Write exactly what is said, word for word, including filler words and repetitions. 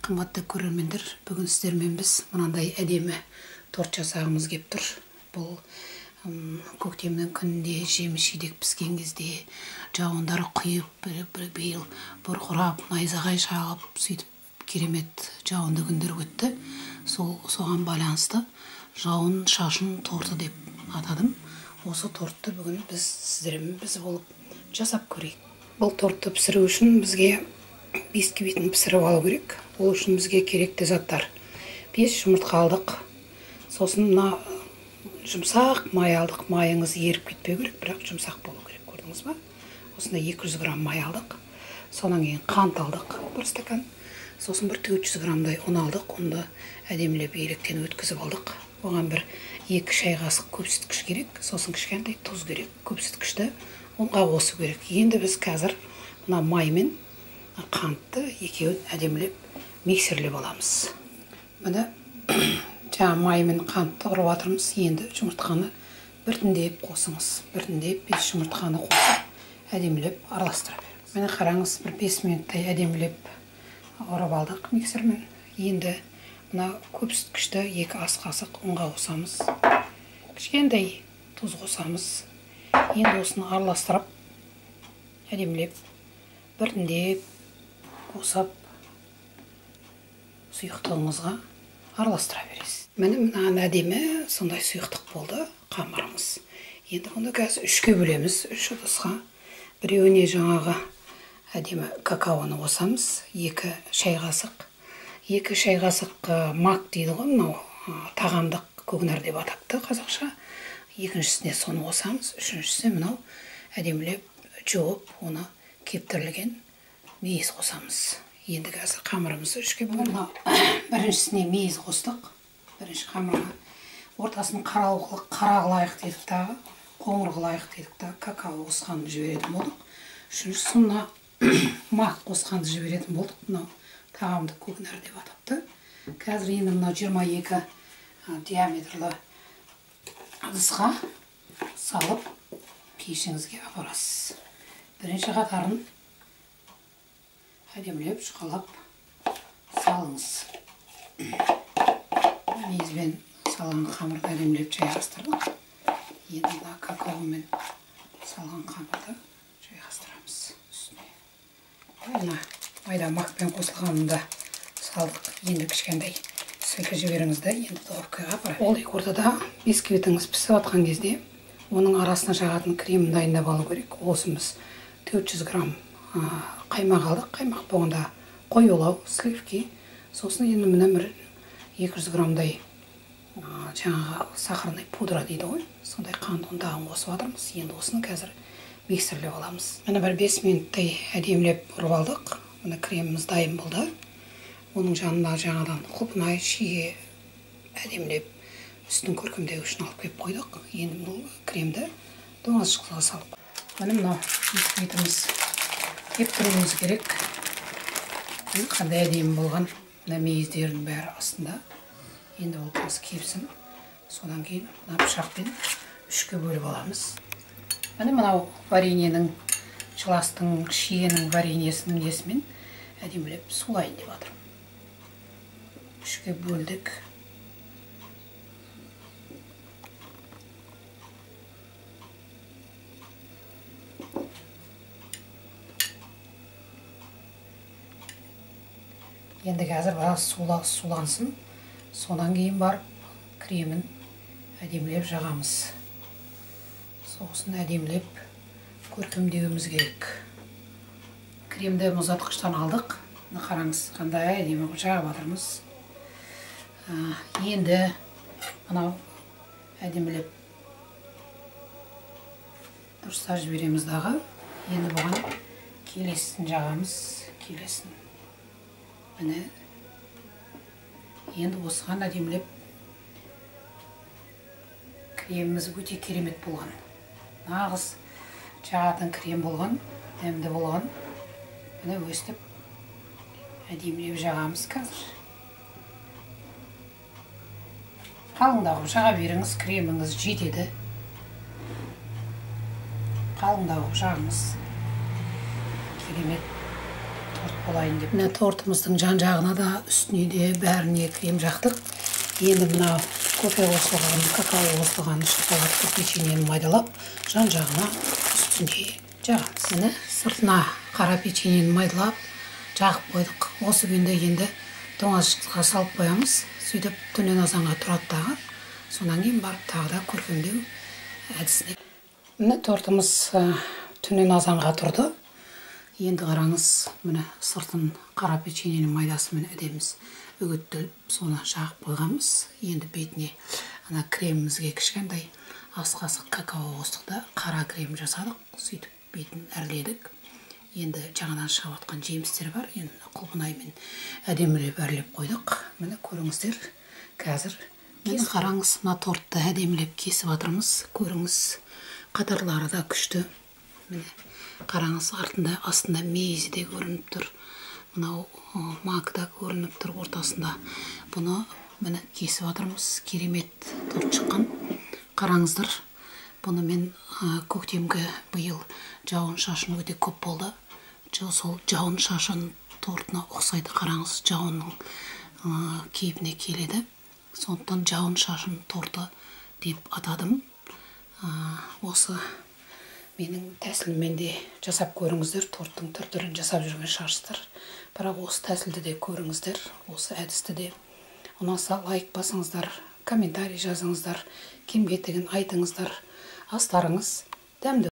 Қымбатты көрермендер, бүгін сіздермен біз мынандай әдемі торт жасағымыз келіп тұр. Бұл көктемнің күнінде жеміс-жидек піскен кезде жауындары құйып, биыл бұрқырап, найзағай шағып, сөйтіп керемет жауынды күндер өтті. Сол соған байланысты жауын шашын торты деп атадым. Осы тортты бүгін біз сіздермен біз болып жасап көрейік. Бұл тортты пісіру үшін бізге бисквитін пісіріп алу керек. Ол үшін бізге керекті заттар: бес жұмыртқа алдық. Сосын мына жұмсақ май алдық. Майыңыз еріп кетпеу керек, бірақ жұмсақ болу керек, көрдіңіз ба? Осында екі жүз грамм май алдық. Сонан кейін қант алдық, бір стакан. Сосын бір төрт жүз граммдай ұн алдық. Ұнды әдемілеп електен өткізіп алдық. Оған бір екі шай қасық көпсіткіш керек. Сосын кішкентай тұз керек. Көпсіткішті ұнға қосу керек. Енді біз қазір мына май мен қантты екеуін әдемілеп миксерлеп аламыз. Міне жаңа май мен қантты ұрып жатырмыз. Енді жұмыртқаны біртіндеп қосыңыз. Біртіндеп бес жұмыртқаны қосып әдемілеп араластыра беріңіз. Міне қараңыз, бір бес минуттай әдемілеп ұрып алдық миксермен. Енді мына көпсіткішті екі ас қасық ұнға қосамыз. Кішкентай тұз қосамыз. Енді осыны араластырып әдемілеп біртіндеп қосып сұйықтығымызға араластыра бересіз. Міне мына әдемі сондай сұйықтық болды қамырымыз. Енді бұны қазір үшке бөлеміз. Үш ыдысқа біреуіне жаңағы әдемі какаоны қосамыз. Екі шай қасық. Екі шай қасық мак дейді ғой, мынау тағамдық көкнәр деп атапты қазақша. Екіншісіне соны қосамыз. Үшіншісіне мынау әдемілеп жуып, оны кептірілген мейіз қосамыз. Енді қазір қамырымызды үшке бөлеміз. Біріншісіне мейіз қостық. Бірінші қамырға ортасын қара қылайық дедік тағы, қоңыр қылайық дедік тағы, какао қосқанды жіберетін болдық. Үшіншісі мына мак қосқанды жіберетін болдық. Мынау тағамдық көкнәр деп атапты. Қазір енді мына жиырма екі диаметрлі ыдысқа салып пешіңізге апарасыз. Бірінші қатарын әдемілеп жұқалап салыңыз. Мейізбен салған қамырды әдемілеп жайғастырдық. Енді мына какаомен салған қамырды жайғастырамыз үстіне. Мына майда макпен қосылғанында салдық. Енді кішкентай сілкі жіберіңізді енді духовкаға апарайық. Ол екі ортада бисквитіңіз пісіп жатқан кезде оның арасына жағатын крем дайындап алу керек. Осымыз төрт жүз грамм қаймақ алдық. Қаймақ болғанда қоюлау, сливки. Сосын енді мына бір екі жүз граммдай жаңағы сахарный пудра дейді ғой. Сондай қант ұндағын қосып жатырмыз. Енді осыны қазір миксерлеп аламыз. Міне бір бес минуттай әдемілеп ұрып алдық. Мына креміміз дайын болды. Оның жанына жаңадан құлпынай, шие әдемілеп үстін көркемдеуішін алып келіп қойдық. Енді бұл кремді тоңазытқышқа салып. Міне мынау бисквитіміз кептіруіміз керек. Қандай әдемі болған. Мына мейіздердің бәрі астында. Енді ол қазір кепсін. Содан кейін мына пышақпен үшке бөліп аламыз. Міне мынау вареньенің, шыластың, шиенің вареньесінің несімен әдемілеп сулайын деп жатырмын. Үшке бөлдік. Енді қазір біраз сулансын. Сонан кейін барып кремін әдемілеп жағамыз. Соғысын әдемілеп көркемдеуіміз керек. Кремді мұздатқыштан алдық. Қараңыз, қандай әдемі жағып жатырмыз. Енді мынау әдемілеп дұрыстап жібереміз дағы. Енді бұған келесін жағамыз, келесін. Міне енді осыған әдемілеп креміміз өте керемет болған. Нағыз жағатын крем болған, дәмді болған. Міне өстіп әдемілеп жағамыз қазір. Қалыңдау жаға беріңіз, креміңіз жетеді. Қалыңдау жағыңыз керемет торт болайын деп. Мына тортымыздың жан-жағына да, үстіне де бәріне крем жақтық. Енді мына кофе қосылған, какао қосылған шоколадты печеньені майдалап, жан-жағына үстіне жағамыз. Міне сыртына қара печеньені майдалап, жағып қойдық. Осы күйінде енді тоңазытқышқа салып қоямыз. Сөйтіп түннен азанға тұрады дағы. Сонан кейін барып тағы да көркемдеу әдісіне. Міне тортымыз түннен азанға тұрды. Енді қараңыз, міне сыртын қара печеньенің майдасымен әдеміз үгіттіліп, соны жағып қойғанбыз. Енді бетіне ана кремімізге кішкентай ас қасық какао қостық та қара крем жасадық. Сөйтіп бетін әрледік. Енді жаңадан шығып жатқан жемістер бар. Енді құлпынаймен әдемілеп әрлеп қойдық. Міне көріңіздер, қазір міне қараңыз, мына тортты әдемілеп кесіп жатырмыз. Көріңіз, қатарлары да күшті. Міне қараңыз, артында астында мейізі де көрініп тұр. Мынау мак да көрініп тұр ортасында. Бұны міне кесіп жатырмыз. Керемет торт шыққан. Қараңыздар, бұны мен көктемгі биыл жауын шашын өте көп болды. Сол жауын шашын тортына ұқсайды. Қараңыз, жауынның кейпіне келеді. Сондықтан жауын шашын торты деп атадым. Осы менің тәсілмен де жасап көріңіздер. Торттың түр-түрін жасап жүрген шығарсыздар. Бірақ осы тәсілді де көріңіздер. Осы әдісті де ұнаса лайк басыңыздар, комментарий жазыңыздар, кемге тегін айтыңыздар. Астарыңыз дәмді